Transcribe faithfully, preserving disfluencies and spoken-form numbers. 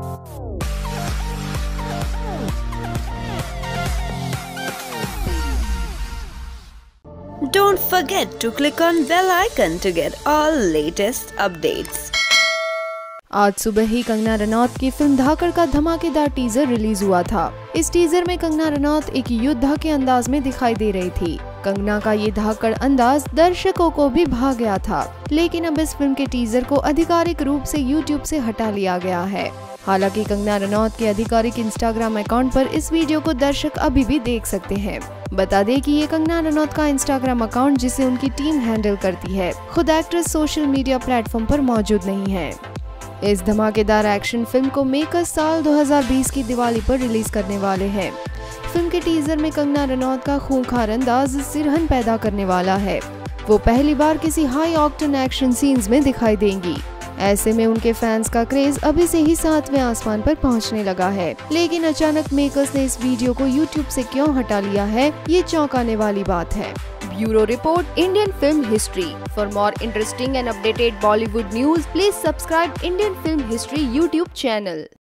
Don't forget to click on bell icon to get all latest updates. आज सुबह ही कंगना रनौत की film धाकड़ का धमाकेदार टीजर रिलीज हुआ था। इस टीजर में कंगना रनौत एक योद्धा के अंदाज में दिखाई दे रही थी। कंगना का ये धाकड़ अंदाज दर्शकों को भी भा गया था, लेकिन अब इस फिल्म के टीजर को आधिकारिक रूप से यूट्यूब से हटा लिया गया है। हालांकि कंगना रनौत के आधिकारिक इंस्टाग्राम अकाउंट पर इस वीडियो को दर्शक अभी भी देख सकते हैं। बता दें कि ये कंगना रनौत का इंस्टाग्राम अकाउंट जिसे उनकी टीम हैंडल करती है, खुद एक्ट्रेस सोशल मीडिया प्लेटफॉर्म पर मौजूद नहीं है। इस धमाकेदार एक्शन फिल्म को मेकर्स साल दो हज़ार बीस की दिवाली पर रिलीज करने वाले हैं। फिल्म के टीजर में कंगना रनौत का खूंखार अंदाज सिरहन पैदा करने वाला है। वो पहली बार किसी हाई ऑक्टेन एक्शन सीन्स में दिखाई देंगी। ऐसे में उनके फैंस का क्रेज अभी से ही सातवें आसमान पर पहुंचने लगा है। लेकिन अचानक मेकर्स ने इस वीडियो को यूट्यूब से क्यों हटा लिया है, ये चौंकाने वाली बात है। Bureau report, Indian film history. For more interesting and updated Bollywood news, please subscribe Indian film history YouTube channel.